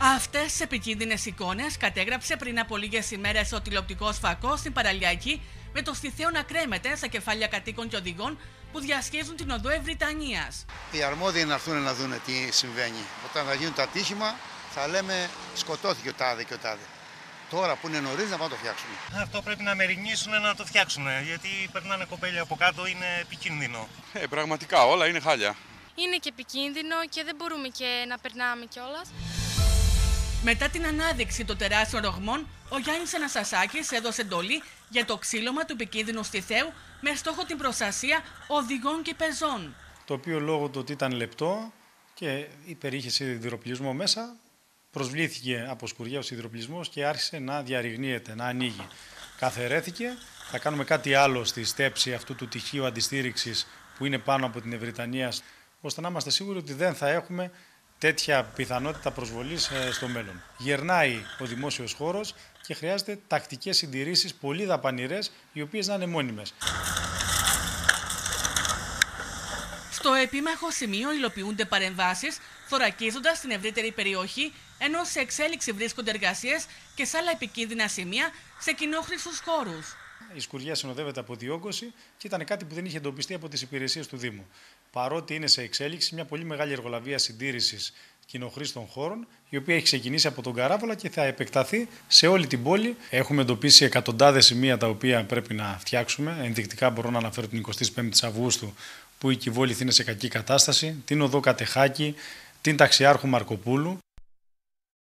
Αυτές τις επικίνδυνες εικόνες κατέγραψε πριν από λίγες ημέρες ο τηλεοπτικός φακός στην Παραλιακή, με το στιθαίο να κρέμεται στα κεφάλια κατοίκων και οδηγών που διασχίζουν την οδό Ευρυτανίας. Οι αρμόδιοι να έρθουν να δουν τι συμβαίνει. Όταν θα γίνουν τα ατύχημα, θα λέμε σκοτώθηκε ο τάδε και ο τάδε. Τώρα που είναι νωρίς να πάμε να το φτιάξουμε. Αυτό πρέπει να μεριμνήσουν να το φτιάξουν, γιατί περνάνε κοπέλια από κάτω, είναι επικίνδυνο. Πραγματικά όλα είναι χάλια. Είναι και επικίνδυνο και δεν μπορούμε και να περνάμε κιόλας. Μετά την ανάδειξη των τεράστιων ρογμών, ο Γιάννης Αναστασάκης έδωσε εντολή για το ξύλωμα του επικίνδυνου στιθαίου με στόχο την προστασία οδηγών και πεζών. Το οποίο λόγω του ότι ήταν λεπτό και υπερήχε σιδηροπλισμό μέσα, προσβλήθηκε από σκουριά ο σιδηροπλισμός και άρχισε να διαρριγνύεται, να ανοίγει. Καθαιρέθηκε, θα κάνουμε κάτι άλλο στη στέψη αυτού του τυχείου αντιστήριξης που είναι πάνω από την Ευρυτανία, ώστε να είμαστε σίγουροι ότι δεν θα έχουμε τέτοια πιθανότητα προσβολής στο μέλλον. Γερνάει ο δημόσιος χώρος και χρειάζεται τακτικές συντηρήσεις πολύ δαπανηρές, οι οποίες να είναι μόνιμες. Στο επίμαχο σημείο υλοποιούνται παρεμβάσεις, θωρακίζοντας την ευρύτερη περιοχή, ενώ σε εξέλιξη βρίσκονται εργασίες και σε άλλα επικίνδυνα σημεία σε κοινόχρηστους χώρους. Η σκουριά συνοδεύεται από διόγκωση και ήταν κάτι που δεν είχε εντοπιστεί από τις υπηρεσίες του Δήμου. Παρότι είναι σε εξέλιξη μια πολύ μεγάλη εργολαβία συντήρησης κοινοχρήστων χώρων, η οποία έχει ξεκινήσει από τον Καράβολα και θα επεκταθεί σε όλη την πόλη. Έχουμε εντοπίσει εκατοντάδες σημεία τα οποία πρέπει να φτιάξουμε. Ενδεικτικά μπορώ να αναφέρω την 25η Αυγούστου, που η Κιβόληθη είναι σε κακή κατάσταση, την οδό Κατεχάκη, την Ταξιάρχου Μαρκοπούλου.